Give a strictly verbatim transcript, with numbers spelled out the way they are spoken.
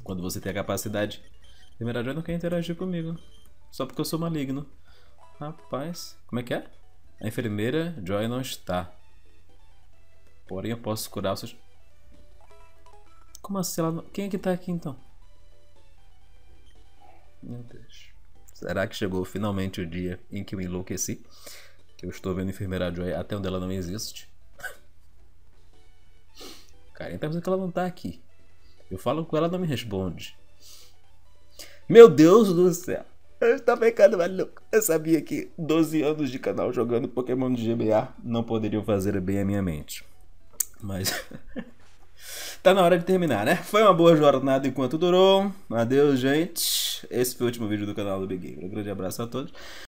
Quando você tem a capacidade. A enfermeira Joy não quer interagir comigo. Só porque eu sou maligno. Rapaz, como é que é? A enfermeira Joy não está. Porém eu posso curar os seus... Como assim ela não... Quem é que tá aqui então? Meu Deus. Será que chegou finalmente o dia em que eu enlouqueci? Que eu estou vendo a enfermeira Joy até onde ela não existe. Cara, então que ela não tá aqui. Eu falo com ela, ela não me responde. Meu Deus do céu. Eu estava ficando maluco. Eu sabia que doze anos de canal jogando Pokémon de G B A não poderiam fazer bem a minha mente. Mas... tá na hora de terminar, né? Foi uma boa jornada enquanto durou. Adeus, gente. Esse foi o último vídeo do canal do Big Gamer. Um grande abraço a todos.